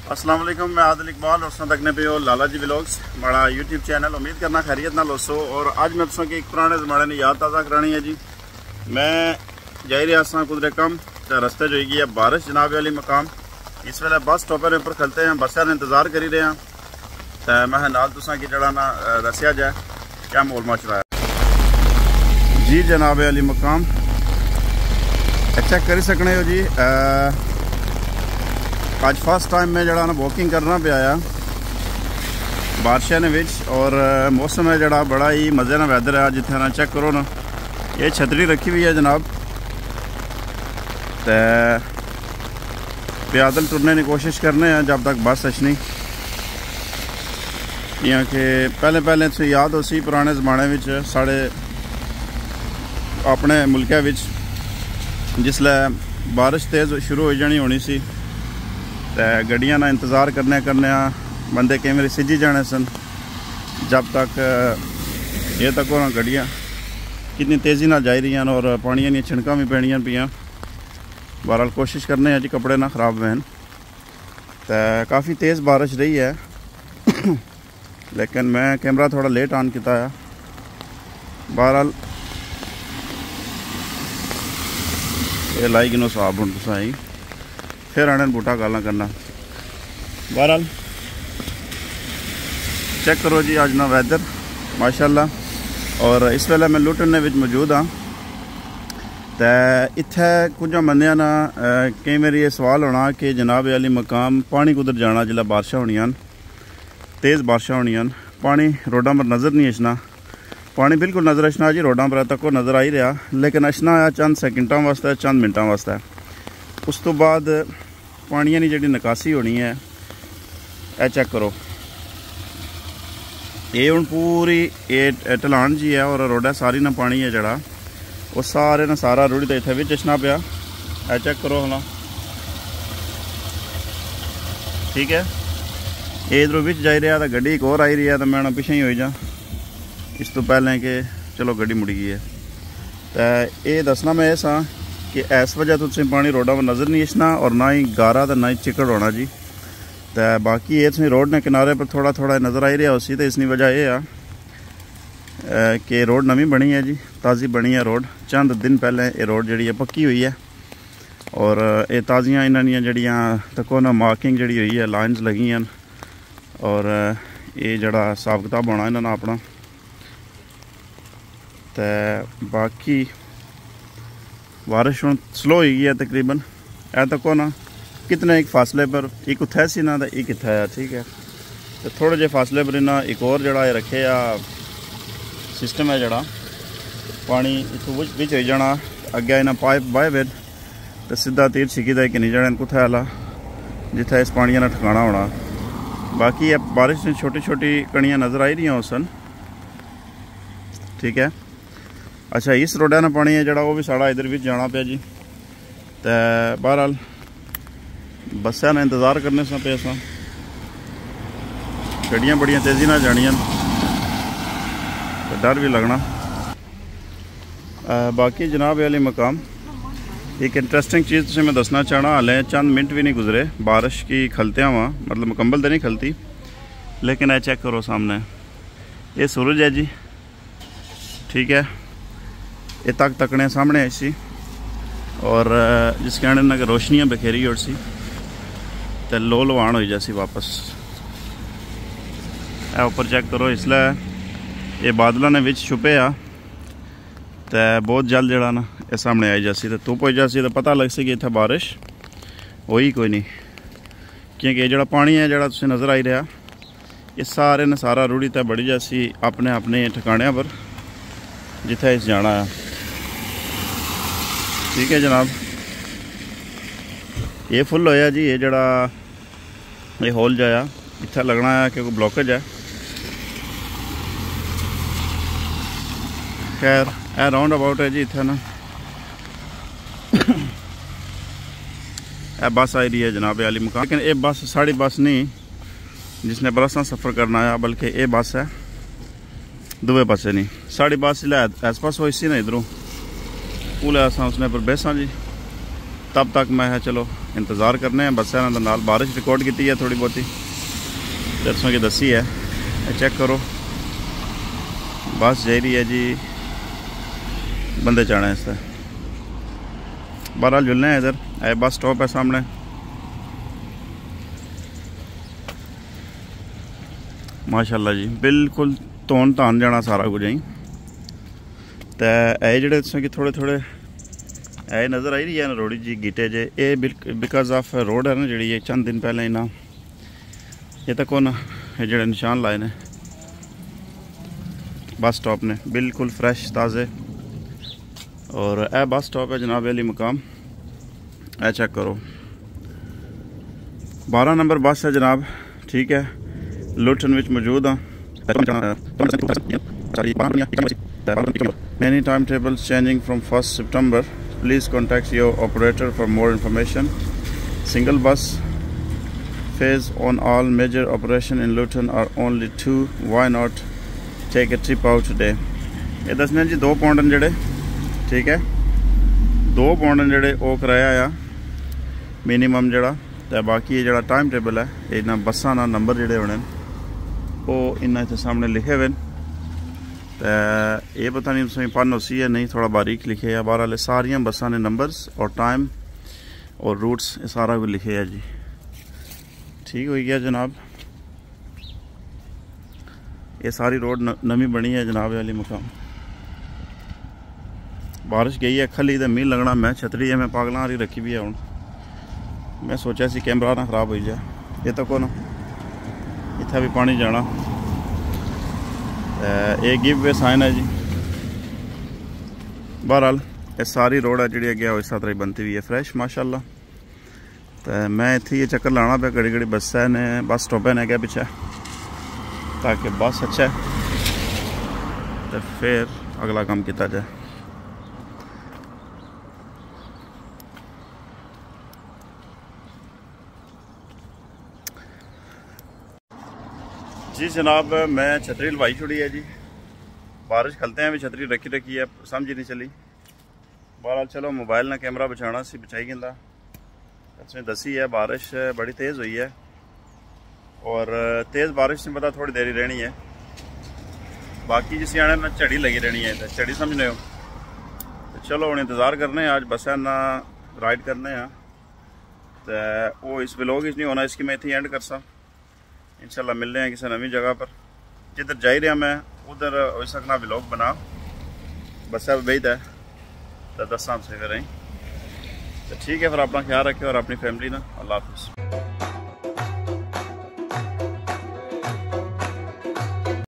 अस्सलाम वालेकुम, मैं आदिल इकबाल और उसने तकने पे हो लाला जी व्लॉग्स बड़ा यूट्यूब चैनल। उम्मीद करना खैरियत ना लोसो। और आज मैं तुसा की एक पुराने ज़माने ने याद ताज़ा करानी है जी। मैं जाई रहा सा कुदरे कम तो रस्ते जो है बारिश जनाब वाली मकाम। इस वेले बस स्टॉपर पर खलते हैं, बस का इंतज़ार करी रहे हैं। तो मैं नाल तुसा की जड़ा ना दसिया जाए क्या मोल मच रहा है जी। जनाब वाली मकाम चेक करी सकने हो जी। आज फर्स्ट टाइम मैं जड़ा ना वॉकिंग करना पे आया बारिशा ने विच, और मौसम है जड़ा बड़ा ही मज़े ना वैदर है। जिथे ना चेक करो ना, ये छतरी रखी हुई है जनाब। तो पैदल टुरने की कोशिश करने हैं जब तक बस अचनी। यहाँ के पहले से याद हो सी पुराने ज़माने विच साढ़े अपने मुल्कै विच जिसलै बारिश तेज़ शुरू हो जानी होनी सी तो गड्डियां ना इंतज़ार करने बंदे कई बार सिजी जाने सन। जब तक ये तक हो गड्डियां कितनी तेज़ी ना जा रही हैं और पानी दी छिड़कां भी पैनियां पियां। बहरहाल कोशिश करने हैं जी कपड़े ना ख़राब होन। तो काफ़ी तेज़ बारिश रही है लेकिन मैं कैमरा थोड़ा लेट ऑन किया है। बहरहाल ये लाई गिनो साहब हूँ तुसाई फिर आने बूटा गाला करना। बहरहाल चेक करो जी आज ना वैदर माशाल्लाह। और इस वेले मैं लुटने विच मौजूद हाँ। तो इत्थे कुछ बंदियां ना कई बार ये सवाल होना कि जनाब वाली मकाम पानी कुधर जाना जिला बारिशां होनियां तेज़ बारिशां होनियां, पानी रोडों पर नज़र नहीं अचना। पानी बिल्कुल नज़र अचना जी रोडों पर तक नज़र आ ही रहा, लेकिन अचना आया चंद सेकंडों वास्ते चंद मिनटों वास्ते। उस तो बाद पानिया की जी निकासी होनी है। यह चेक करो, ये हूँ पूरी ये ढलान जी है और रोड सारी ना पानी है जड़ा वो सारे ना सारा रुड़ी तो इतने भी चशना पाया। यह चेक करो हला, ठीक है। ये इधरों बिच जा रहा तो गड्डी एक और आई रही है तो मैं पिछे ही हो जा इस तो पहले कि चलो गड्डी मुड़ गई है। तो ये दसना मैं इस हाँ कि इस वजह तो पानी रोडों पर नज़र नहीं अचना और ना ही गारा तो ना ही चिकड़ होना जी। तो बाकी ये तुम रोड ने किनारे पर थोड़ा थोड़ा नज़र आई रहा उसी। तो इसकी वजह यह है कि रोड नवी बनी है जी, ताज़ी बनी है रोड। चंद दिन पहले ये रोड जी पक्की हुई है और ये ताज़ियाँ इन्हों जड़ियाँ तको ना मार्किंग जी हुई है, लाइन्स लगी हैं। और ये जड़ा हिसाब किताब होना इन्होंने अपना। तो बाकी बारिश हूँ स्लो हो गई है तकरीबन। ए तक ना कितने एक फासले पर एक उत्थे सी ना एक इत्थे है, ठीक है। तो थोड़े जे फासले पर इन्हें एक और जड़ा रखे या सिस्टम है जड़ा पानी इतों बिच हो जाना अगे इन्हें पाइप बाहे बिन तो सीधा तीर छिकी का नहीं जाने कुत्थे आला जिथे इस पानी ने ठिकाना होना। बाकी ये बारिश में छोटी छोटी कणियाँ नज़र आई रही सन, ठीक है। अच्छा इस रोडा ना पानी है जड़ा वो भी साड़ा इधर भी जाना पे जी। तो बहरहाल बसा ने इंतज़ार करने से पे असा गड्डियाँ बड़ियाँ तेज़ी ना जानियां तो डर भी लगना। बाकी जनाब वाली मकाम एक इंटरेस्टिंग चीज़ तुझे मैं दसना चाहना। हालें चंद मिनट भी नहीं गुजरे बारिश की खलतियाँ वहाँ, मतलब मुकम्मल तो नहीं खलती, लेकिन यह चेक करो सामने ये सूरज है जी, ठीक है। ये तक तकने सामने ऐसी और जिस कहने ना कि रोशनियाँ बखेरी और सी तो लो लवान हो जासी वापस। ऊपर चेक करो इसलिए ये बादलों ने विच छुपे आ तो बहुत जल्द जड़ा ना ये सामने आई जासी। तो धुप हो जासी तो पता लग सी कि इतना बारिश होई कोई नहीं, क्योंकि ये जड़ा पानी है जड़ा तुझे नज़र आई रहा ये सारे ने सारा रूढ़ी तो बड़ी जासी अपने अपने ठिकाने पर जिथे इस जाना है, ठीक है जनाब। ये फुल होया जी, ये जड़ा ये होल जाया इतना लगना है कि कोई ब्लॉकेज है। खैर ए राउंड अबाउट है जी इतना ना ए बस आई रही है जनाब वाली मकान, लेकिन ये बस साड़ी बस नहीं जिसने बरसा सफ़र करना है, बल्कि ये बस है दुए पासे नहीं साड़ी बस इस पास हो इसी ना इधरों पूल असा उसने पर बेसा जी। तब तक मैं चलो इंतज़ार करने हैं। बस है नाल बारिश रिकॉर्ड की है थोड़ी बहुती दरसों की दसी है, चेक करो बस जा रही है जी, बंदे चाहना है इससे। बहरहाल जुलने हैं इधर, बस स्टॉप है सामने। माशाल्लाह जी बिल्कुल धोन धान जाना सारा कुछ ही। तो ये जोड़े कि थोड़े थोड़े ये नज़र आई रही है ना रोड़ी जी गीटे जे, ये बिकॉज ऑफ रोड है ना जी, ये चंद दिन पहले ना ये तक ना ये जो निशान लाए ने बस स्टॉप ने बिल्कुल फ्रेश ताज़े। और यह बस स्टॉप है जनाब अली मकाम, ए चेक करो 12 नंबर बस है जनाब, ठीक है। लुटन विच मौजूद हाँ। Many timetables changing from 1st September. Please contact your operator for more information. Single bus fares on all major operation in Luton are only 2. Why not take a trip out today? ये दसने जी 2 pound जड़े, ठीक है 2 pound जड़े वो कराया आ minimum जड़ा। तो बाकी जड़ा टाइम टेबल है इन्होंने बसा ना नंबर जोड़े होने वो इन्ना इतने सामने लिखे हुए। तो ये पता नहीं तुम पढ़ उसी है नहीं, थोड़ा बारीक लिखे है। बहरहाल सारिया बसा ने नंबर्स और टाइम और रूट्स ये सारा कुछ लिखे है जी, ठीक हो गया जनाब। ये सारी रोड नवी बनी है जनाब अली मकाम। बारिश गई है खली तो मीह लगना, मैं छतरी है मैं पागलों हारी रखी भी है हूँ। मैं सोचा सी कैमरा ना खराब हो जाए, ये तक ना इतना भी पानी जाना। एक गिव वे साइन है जी। बहरहाल ये सारी रोड है जी अगे इस तरह बनती हुई है फ्रैश माशाल्लाह। तो मैं इतने ये चक्कर लाना पे घड़ी घड़ी बस है ने बस स्टॉप है अगे पिछे, ताकि बस अच्छा है तो फिर अगला काम किया जाए। जी जनाब मैं छतरी लवाई छुड़ी है जी, बारिश खलते हैं भी छतरी रखी है समझ ही नहीं चली। बहरहाल चलो मोबाइल ना कैमरा बचाना सी बचाई गंदा, इसमें दसी है बारिश बड़ी तेज़ हुई है और तेज़ बारिश नहीं पता थोड़ी देरी रहनी है। बाकी जिस आने ना झड़ी लगी रहनी है तो झड़ी समझने हो। तो चलो हम इंतज़ार करने आज बस ना राइड करने हैं। तो वो इस व्लॉग नहीं होना, इसकी मैं इतनी एंड कर सा। इंशाल्लाह मिलने हैं किसी नवी जगह पर, जिधर जा रहा मैं उधर हो सकना व्लॉग बना बस बेहद है तो दसा से फिर। तो ठीक है फिर अपना ख्याल रखें और अपनी फैमिली ना। अल्लाह हाफिज़।